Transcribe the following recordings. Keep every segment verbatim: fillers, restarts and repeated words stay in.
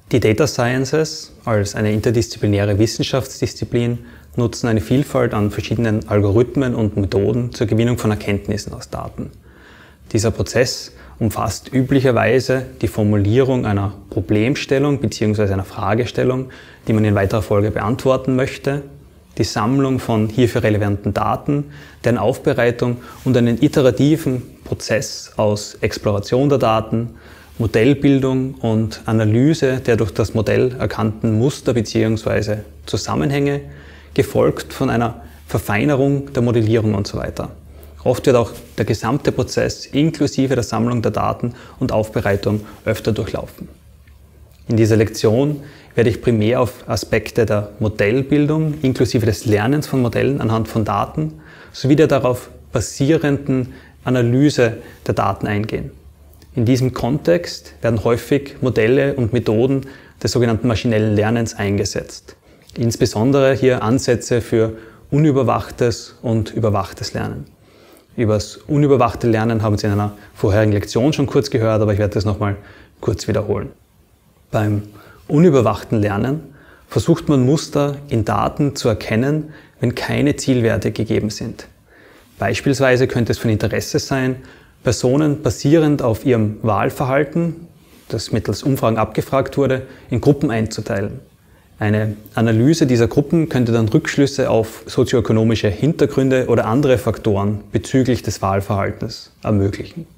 Die Data Sciences als eine interdisziplinäre Wissenschaftsdisziplin nutzen eine Vielfalt an verschiedenen Algorithmen und Methoden zur Gewinnung von Erkenntnissen aus Daten. Dieser Prozess umfasst üblicherweise die Formulierung einer Problemstellung bzw. einer Fragestellung, die man in weiterer Folge beantworten möchte, die Sammlung von hierfür relevanten Daten, deren Aufbereitung und einen iterativen Prozess aus Exploration der Daten, Modellbildung und Analyse der durch das Modell erkannten Muster bzw. Zusammenhänge, gefolgt von einer Verfeinerung der Modellierung und so weiter. Oft wird auch der gesamte Prozess inklusive der Sammlung der Daten und Aufbereitung öfter durchlaufen. In dieser Lektion werde ich primär auf Aspekte der Modellbildung inklusive des Lernens von Modellen anhand von Daten sowie der darauf basierenden Analyse der Daten eingehen. In diesem Kontext werden häufig Modelle und Methoden des sogenannten maschinellen Lernens eingesetzt. Insbesondere hier Ansätze für unüberwachtes und überwachtes Lernen. Über das unüberwachte Lernen haben Sie in einer vorherigen Lektion schon kurz gehört, aber ich werde das nochmal kurz wiederholen. Beim unüberwachten Lernen versucht man Muster in Daten zu erkennen, wenn keine Zielwerte gegeben sind. Beispielsweise könnte es von Interesse sein, Personen basierend auf ihrem Wahlverhalten, das mittels Umfragen abgefragt wurde, in Gruppen einzuteilen. Eine Analyse dieser Gruppen könnte dann Rückschlüsse auf sozioökonomische Hintergründe oder andere Faktoren bezüglich des Wahlverhaltens ermöglichen.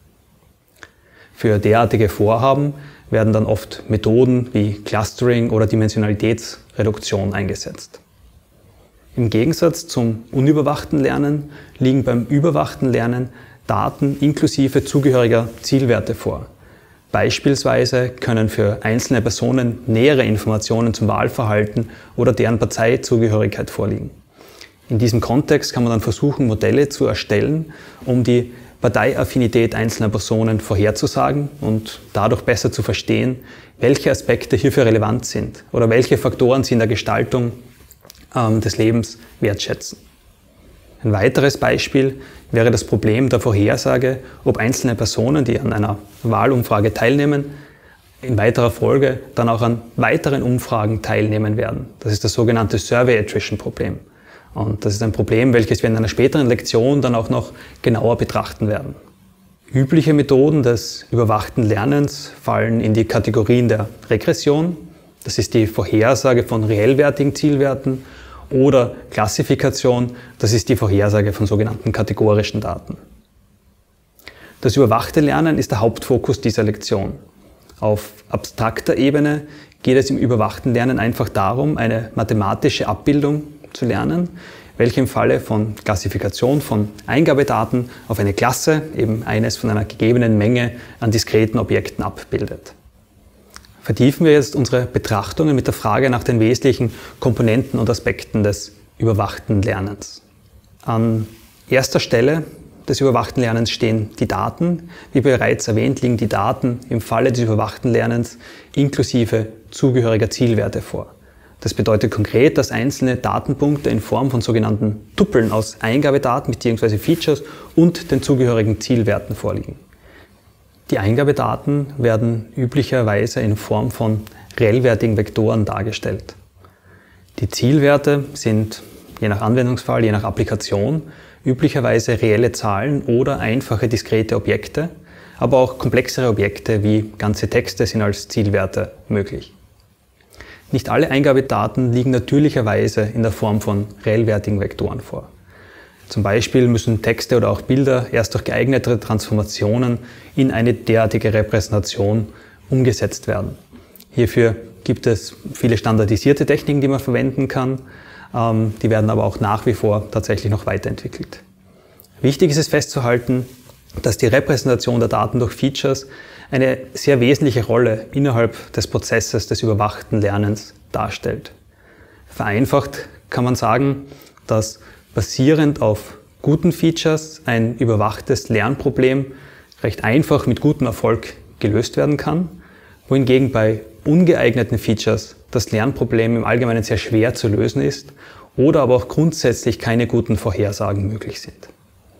Für derartige Vorhaben werden dann oft Methoden wie Clustering oder Dimensionalitätsreduktion eingesetzt. Im Gegensatz zum unüberwachten Lernen liegen beim überwachten Lernen Daten inklusive zugehöriger Zielwerte vor. Beispielsweise können für einzelne Personen nähere Informationen zum Wahlverhalten oder deren Parteizugehörigkeit vorliegen. In diesem Kontext kann man dann versuchen, Modelle zu erstellen, um die Parteiaffinität einzelner Personen vorherzusagen und dadurch besser zu verstehen, welche Aspekte hierfür relevant sind oder welche Faktoren sie in der Gestaltung ähm, des Lebens wertschätzen. Ein weiteres Beispiel wäre das Problem der Vorhersage, ob einzelne Personen, die an einer Wahlumfrage teilnehmen, in weiterer Folge dann auch an weiteren Umfragen teilnehmen werden. Das ist das sogenannte Survey Attrition Problem. Und das ist ein Problem, welches wir in einer späteren Lektion dann auch noch genauer betrachten werden. Übliche Methoden des überwachten Lernens fallen in die Kategorien der Regression, das ist die Vorhersage von reellwertigen Zielwerten, oder Klassifikation, das ist die Vorhersage von sogenannten kategorischen Daten. Das überwachte Lernen ist der Hauptfokus dieser Lektion. Auf abstrakter Ebene geht es im überwachten Lernen einfach darum, eine mathematische Abbildung zu lernen, welche im Falle von Klassifikation von Eingabedaten auf eine Klasse, eben eines von einer gegebenen Menge an diskreten Objekten abbildet. Vertiefen wir jetzt unsere Betrachtungen mit der Frage nach den wesentlichen Komponenten und Aspekten des überwachten Lernens. An erster Stelle des überwachten Lernens stehen die Daten. Wie bereits erwähnt, liegen die Daten im Falle des überwachten Lernens inklusive zugehöriger Zielwerte vor. Das bedeutet konkret, dass einzelne Datenpunkte in Form von sogenannten Tupeln aus Eingabedaten bzw. Features und den zugehörigen Zielwerten vorliegen. Die Eingabedaten werden üblicherweise in Form von reellwertigen Vektoren dargestellt. Die Zielwerte sind je nach Anwendungsfall, je nach Applikation üblicherweise reelle Zahlen oder einfache diskrete Objekte, aber auch komplexere Objekte wie ganze Texte sind als Zielwerte möglich. Nicht alle Eingabedaten liegen natürlicherweise in der Form von reellwertigen Vektoren vor. Zum Beispiel müssen Texte oder auch Bilder erst durch geeignete Transformationen in eine derartige Repräsentation umgesetzt werden. Hierfür gibt es viele standardisierte Techniken, die man verwenden kann. Die werden aber auch nach wie vor tatsächlich noch weiterentwickelt. Wichtig ist es festzuhalten, dass die Repräsentation der Daten durch Features eine sehr wesentliche Rolle innerhalb des Prozesses des überwachten Lernens darstellt. Vereinfacht kann man sagen, dass basierend auf guten Features ein überwachtes Lernproblem recht einfach mit gutem Erfolg gelöst werden kann, wohingegen bei ungeeigneten Features das Lernproblem im Allgemeinen sehr schwer zu lösen ist oder aber auch grundsätzlich keine guten Vorhersagen möglich sind.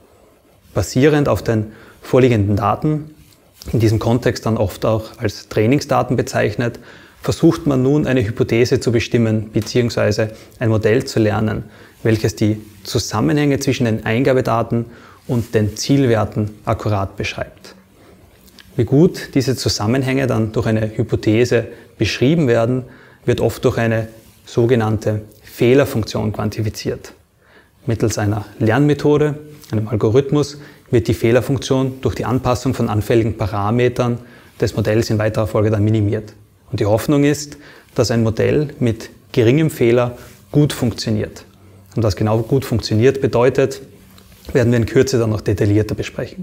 Basierend auf den vorliegenden Daten, in diesem Kontext dann oft auch als Trainingsdaten bezeichnet, versucht man nun eine Hypothese zu bestimmen bzw. ein Modell zu lernen, welches die Zusammenhänge zwischen den Eingabedaten und den Zielwerten akkurat beschreibt. Wie gut diese Zusammenhänge dann durch eine Hypothese beschrieben werden, wird oft durch eine sogenannte Fehlerfunktion quantifiziert. Mittels einer Lernmethode, einem Algorithmus, wird die Fehlerfunktion durch die Anpassung von anfälligen Parametern des Modells in weiterer Folge dann minimiert. Und die Hoffnung ist, dass ein Modell mit geringem Fehler gut funktioniert. Und was genau gut funktioniert bedeutet, werden wir in Kürze dann noch detaillierter besprechen.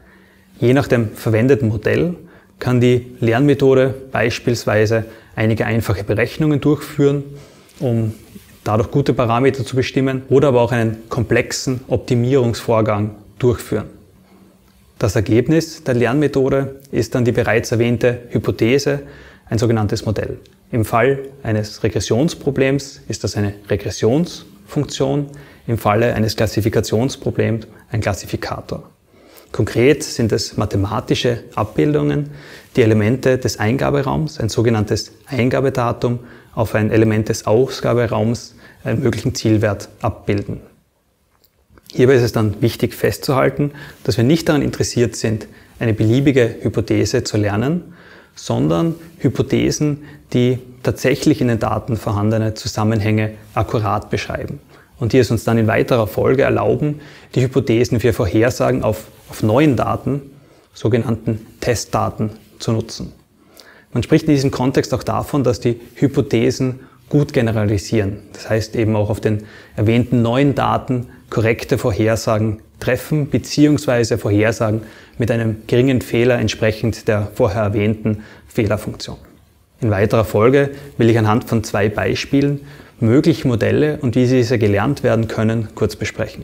Je nach dem verwendeten Modell kann die Lernmethode beispielsweise einige einfache Berechnungen durchführen, um dadurch gute Parameter zu bestimmen, oder aber auch einen komplexen Optimierungsvorgang durchführen. Das Ergebnis der Lernmethode ist dann die bereits erwähnte Hypothese, ein sogenanntes Modell. Im Fall eines Regressionsproblems ist das eine Regressionsfunktion, im Falle eines Klassifikationsproblems ein Klassifikator. Konkret sind es mathematische Abbildungen, die Elemente des Eingaberaums, ein sogenanntes Eingabedatum, auf ein Element des Ausgaberaums, einen möglichen Zielwert, abbilden. Hierbei ist es dann wichtig festzuhalten, dass wir nicht daran interessiert sind, eine beliebige Hypothese zu lernen, sondern Hypothesen, die tatsächlich in den Daten vorhandene Zusammenhänge akkurat beschreiben und die es uns dann in weiterer Folge erlauben, die Hypothesen für Vorhersagen auf, auf neuen Daten, sogenannten Testdaten, zu nutzen. Man spricht in diesem Kontext auch davon, dass die Hypothesen gut generalisieren. Das heißt eben auch auf den erwähnten neuen Daten korrekte Vorhersagen treffen bzw. Vorhersagen mit einem geringen Fehler entsprechend der vorher erwähnten Fehlerfunktion. In weiterer Folge will ich anhand von zwei Beispielen mögliche Modelle und wie diese gelernt werden können, kurz besprechen.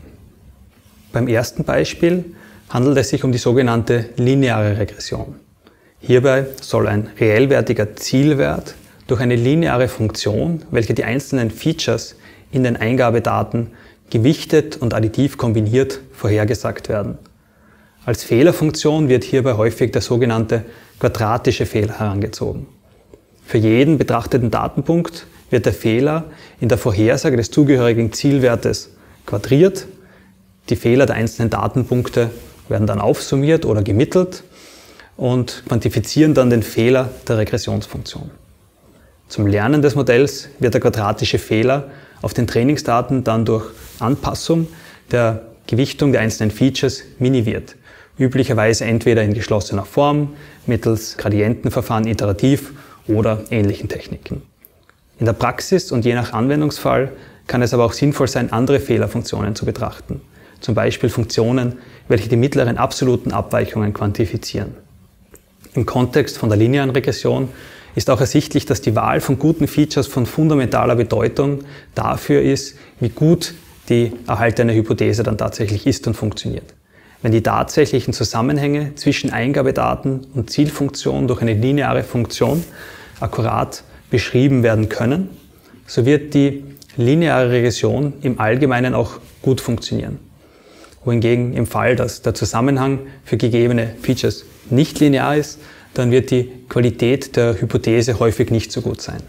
Beim ersten Beispiel handelt es sich um die sogenannte lineare Regression. Hierbei soll ein reellwertiger Zielwert durch eine lineare Funktion, welche die einzelnen Features in den Eingabedaten gewichtet und additiv kombiniert vorhergesagt werden. Als Fehlerfunktion wird hierbei häufig der sogenannte quadratische Fehler herangezogen. Für jeden betrachteten Datenpunkt wird der Fehler in der Vorhersage des zugehörigen Zielwertes quadriert. Die Fehler der einzelnen Datenpunkte werden dann aufsummiert oder gemittelt und quantifizieren dann den Fehler der Regressionsfunktion. Zum Lernen des Modells wird der quadratische Fehler auf den Trainingsdaten dann durch Anpassung der Gewichtung der einzelnen Features minimiert. Üblicherweise entweder in geschlossener Form, mittels Gradientenverfahren iterativ oder ähnlichen Techniken. In der Praxis und je nach Anwendungsfall kann es aber auch sinnvoll sein, andere Fehlerfunktionen zu betrachten. Zum Beispiel Funktionen, welche die mittleren absoluten Abweichungen quantifizieren. Im Kontext von der linearen Regression ist auch ersichtlich, dass die Wahl von guten Features von fundamentaler Bedeutung dafür ist, wie gut die erhaltene Hypothese dann tatsächlich ist und funktioniert. Wenn die tatsächlichen Zusammenhänge zwischen Eingabedaten und Zielfunktion durch eine lineare Funktion akkurat beschrieben werden können, so wird die lineare Regression im Allgemeinen auch gut funktionieren. Wohingegen im Fall, dass der Zusammenhang für gegebene Features nicht linear ist, dann wird die Qualität der Hypothese häufig nicht so gut sein.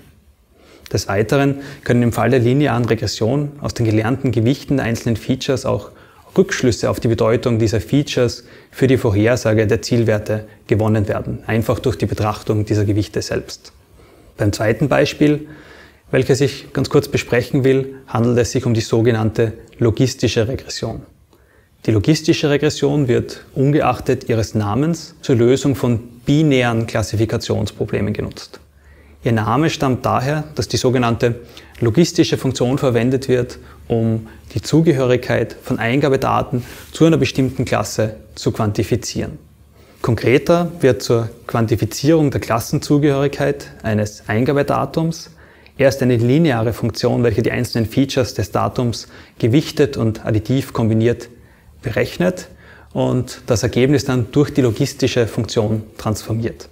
Des Weiteren können im Fall der linearen Regression aus den gelernten Gewichten der einzelnen Features auch Rückschlüsse auf die Bedeutung dieser Features für die Vorhersage der Zielwerte gewonnen werden, einfach durch die Betrachtung dieser Gewichte selbst. Beim zweiten Beispiel, welches ich ganz kurz besprechen will, handelt es sich um die sogenannte logistische Regression. Die logistische Regression wird ungeachtet ihres Namens zur Lösung von binären Klassifikationsproblemen genutzt. Ihr Name stammt daher, dass die sogenannte logistische Funktion verwendet wird, um die Zugehörigkeit von Eingabedaten zu einer bestimmten Klasse zu quantifizieren. Konkreter wird zur Quantifizierung der Klassenzugehörigkeit eines Eingabedatums erst eine lineare Funktion, welche die einzelnen Features des Datums gewichtet und additiv kombiniert berechnet und das Ergebnis dann durch die logistische Funktion transformiert.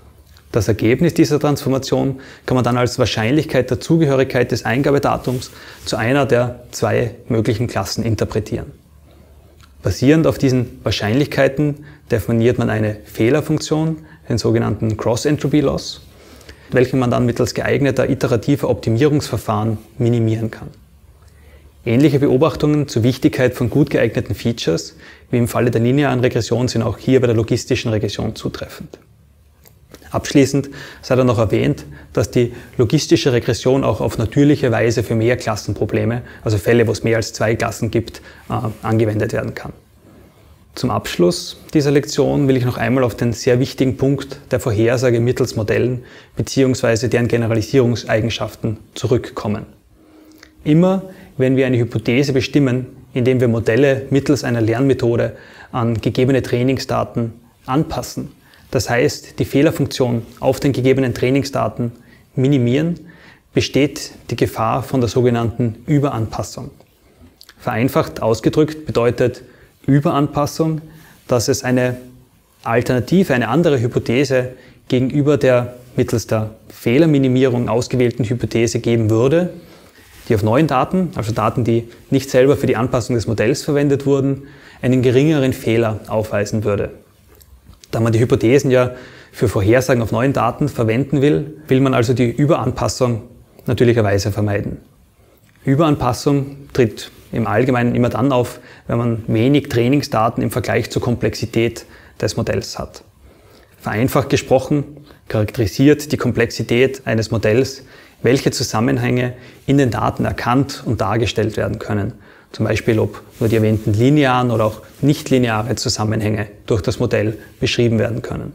Das Ergebnis dieser Transformation kann man dann als Wahrscheinlichkeit der Zugehörigkeit des Eingabedatums zu einer der zwei möglichen Klassen interpretieren. Basierend auf diesen Wahrscheinlichkeiten definiert man eine Fehlerfunktion, den sogenannten Cross-Entropy-Loss, welche man dann mittels geeigneter iterativer Optimierungsverfahren minimieren kann. Ähnliche Beobachtungen zur Wichtigkeit von gut geeigneten Features wie im Falle der linearen Regression sind auch hier bei der logistischen Regression zutreffend. Abschließend sei dann noch erwähnt, dass die logistische Regression auch auf natürliche Weise für Mehrklassenprobleme, also Fälle, wo es mehr als zwei Klassen gibt, äh, angewendet werden kann. Zum Abschluss dieser Lektion will ich noch einmal auf den sehr wichtigen Punkt der Vorhersage mittels Modellen bzw. deren Generalisierungseigenschaften zurückkommen. Immer wenn wir eine Hypothese bestimmen, indem wir Modelle mittels einer Lernmethode an gegebene Trainingsdaten anpassen, das heißt, die Fehlerfunktion auf den gegebenen Trainingsdaten minimieren, besteht die Gefahr von der sogenannten Überanpassung. Vereinfacht ausgedrückt bedeutet Überanpassung, dass es eine Alternative, eine andere Hypothese gegenüber der mittels der Fehlerminimierung ausgewählten Hypothese geben würde, die auf neuen Daten, also Daten, die nicht selber für die Anpassung des Modells verwendet wurden, einen geringeren Fehler aufweisen würde. Da man die Hypothesen ja für Vorhersagen auf neuen Daten verwenden will, will man also die Überanpassung natürlicherweise vermeiden. Überanpassung tritt im Allgemeinen immer dann auf, wenn man wenig Trainingsdaten im Vergleich zur Komplexität des Modells hat. Vereinfacht gesprochen charakterisiert die Komplexität eines Modells, welche Zusammenhänge in den Daten erkannt und dargestellt werden können. Zum Beispiel, ob nur die erwähnten linearen oder auch nichtlineare Zusammenhänge durch das Modell beschrieben werden können.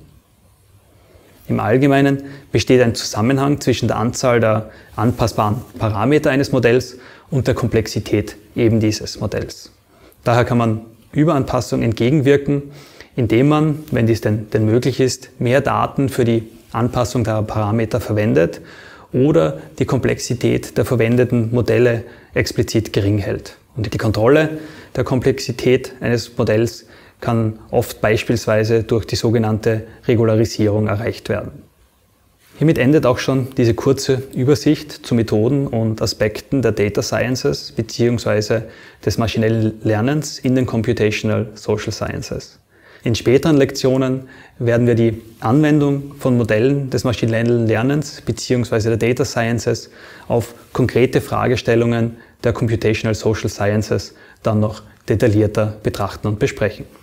Im Allgemeinen besteht ein Zusammenhang zwischen der Anzahl der anpassbaren Parameter eines Modells und der Komplexität eben dieses Modells. Daher kann man Überanpassung entgegenwirken, indem man, wenn dies denn, denn möglich ist, mehr Daten für die Anpassung der Parameter verwendet oder die Komplexität der verwendeten Modelle explizit gering hält. Und die Kontrolle der Komplexität eines Modells kann oft beispielsweise durch die sogenannte Regularisierung erreicht werden. Hiermit endet auch schon diese kurze Übersicht zu Methoden und Aspekten der Data Sciences bzw. des maschinellen Lernens in den Computational Social Sciences. In späteren Lektionen werden wir die Anwendung von Modellen des maschinellen Lernens bzw. der Data Sciences auf konkrete Fragestellungen der Computational Social Sciences dann noch detaillierter betrachten und besprechen.